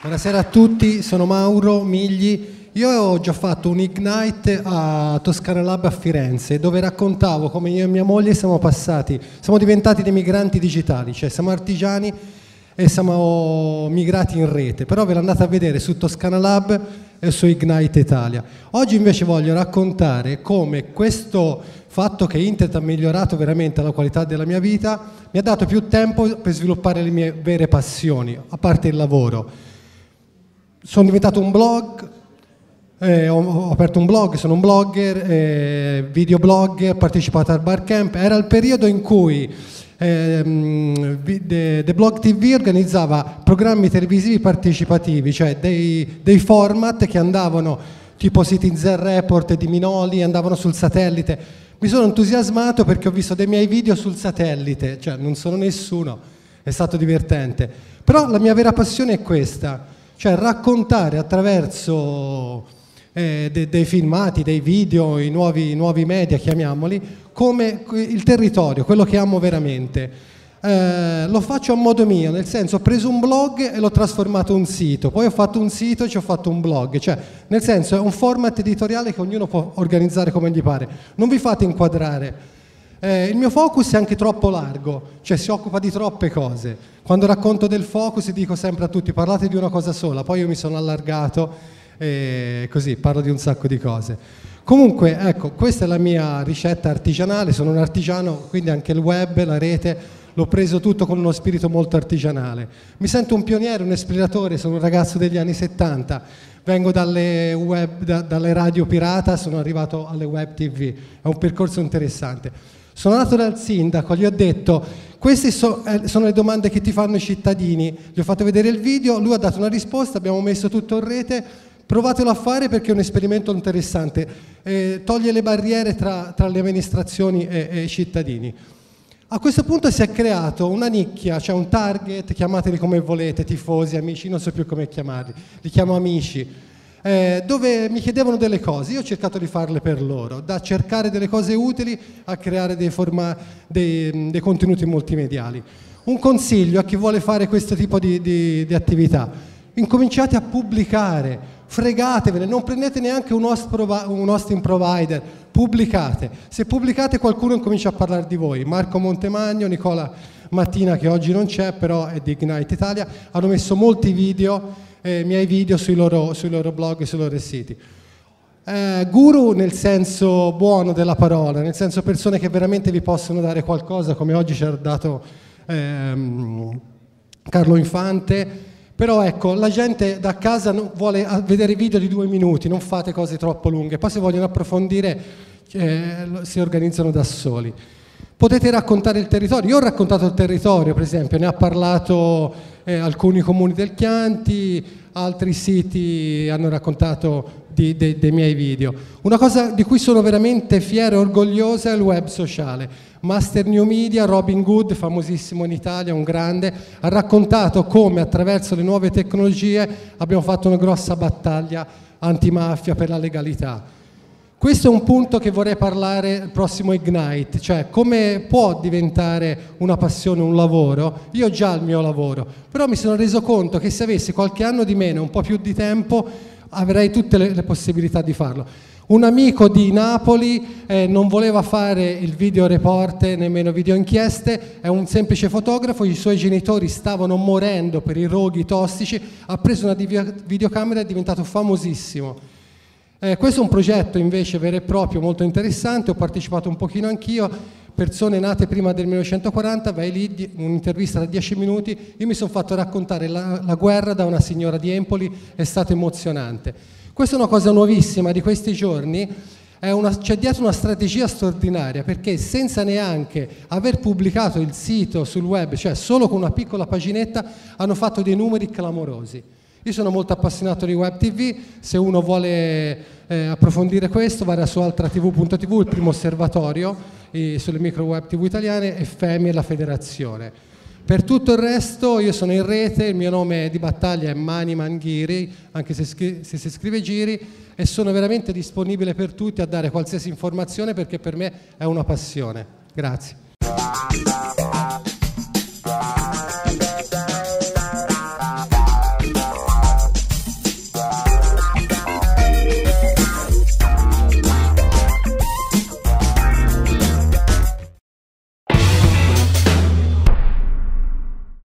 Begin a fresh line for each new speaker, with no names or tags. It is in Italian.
Buonasera a tutti, sono Mauro Migli. Io ho già fatto un Ignite a Toscana Lab a Firenze, dove raccontavo come io e mia moglie siamo diventati dei migranti digitali, cioè siamo artigiani e siamo migrati in rete, però ve l'andate a vedere su Toscana Lab e su Ignite Italia. Oggi invece voglio raccontare come questo fatto che Internet ha migliorato veramente la qualità della mia vita mi ha dato più tempo per sviluppare le mie vere passioni, a parte il lavoro. Sono diventato un blog, ho aperto un blog, sono un blogger, videoblogger, ho partecipato al Barcamp. Era il periodo in cui The Blog TV organizzava programmi televisivi partecipativi, cioè dei format che andavano tipo Citizen Report di Minoli, andavano sul satellite. Mi sono entusiasmato perché ho visto dei miei video sul satellite, cioè non sono nessuno, è stato divertente. Però la mia vera passione è questa, cioè raccontare attraverso dei filmati, dei video, i nuovi media, chiamiamoli, come il territorio, quello che amo veramente. Lo faccio a modo mio, nel senso ho preso un blog e l'ho trasformato in un sito, poi ho fatto un sito e ci ho fatto un blog, cioè nel senso è un format editoriale che ognuno può organizzare come gli pare, non vi fate inquadrare. Il mio focus è anche troppo largo, cioè si occupa di troppe cose. Quando racconto del focus dico sempre a tutti parlate di una cosa sola, poi io mi sono allargato e così parlo di un sacco di cose. Comunque ecco, questa è la mia ricetta artigianale, sono un artigiano, quindi anche il web, la rete, l'ho preso tutto con uno spirito molto artigianale. Mi sento un pioniere, un esploratore, sono un ragazzo degli anni 70, vengo dalle radio pirata, sono arrivato alle web TV, è un percorso interessante. Sono andato dal sindaco, gli ho detto, queste sono le domande che ti fanno i cittadini, gli ho fatto vedere il video, lui ha dato una risposta, abbiamo messo tutto in rete, provatelo a fare perché è un esperimento interessante, toglie le barriere tra le amministrazioni e i cittadini. A questo punto si è creato una nicchia, cioè un target, chiamateli come volete, tifosi, amici, non so più come chiamarli, li chiamo amici, dove mi chiedevano delle cose, io ho cercato di farle per loro, da cercare delle cose utili a creare dei contenuti multimediali. Un consiglio a chi vuole fare questo tipo di attività: incominciate a pubblicare, fregatevene, non prendete neanche un hosting provider, pubblicate. Se pubblicate qualcuno incomincia a parlare di voi. Marco Montemagno, Nicola Mattina, che oggi non c'è, però è di Ignite Italia, hanno messo molti video, miei video sui loro blog e sui loro siti. Guru nel senso buono della parola, nel senso persone che veramente vi possono dare qualcosa, come oggi ci ha dato Carlo Infante. Però ecco, la gente da casa vuole vedere video di 2 minuti, non fate cose troppo lunghe, poi se vogliono approfondire si organizzano da soli. Potete raccontare il territorio, io ho raccontato il territorio per esempio, ne ha parlato alcuni comuni del Chianti, altri siti hanno raccontato dei miei video. Una cosa di cui sono veramente fiero e orgogliosa è il web sociale. Master New Media, Robin Hood, famosissimo in Italia, un grande, ha raccontato come attraverso le nuove tecnologie abbiamo fatto una grossa battaglia antimafia per la legalità. Questo è un punto che vorrei parlare al prossimo Ignite, cioè come può diventare una passione un lavoro. Io ho già il mio lavoro, però mi sono reso conto che se avessi qualche anno di meno, un po' più di tempo, avrei tutte le possibilità di farlo. Un amico di Napoli non voleva fare il video report, nemmeno video inchieste, è un semplice fotografo, i suoi genitori stavano morendo per i roghi tossici, ha preso una videocamera e è diventato famosissimo. Questo è un progetto invece vero e proprio molto interessante, ho partecipato un pochino anch'io, persone nate prima del 1940, vai lì, un'intervista da 10 minuti, io mi sono fatto raccontare la guerra da una signora di Empoli, è stato emozionante. Questa è una cosa nuovissima di questi giorni, c'è dietro una strategia straordinaria, perché senza neanche aver pubblicato il sito sul web, cioè solo con una piccola paginetta, hanno fatto dei numeri clamorosi. Io sono molto appassionato di web TV, se uno vuole approfondire questo vada su altratv.tv, il primo osservatorio sulle micro web TV italiane, e FEMI e la federazione. Per tutto il resto io sono in rete, il mio nome di battaglia è Mani Manghiri, anche se si scrive Giri, e sono veramente disponibile per tutti a dare qualsiasi informazione perché per me è una passione. Grazie.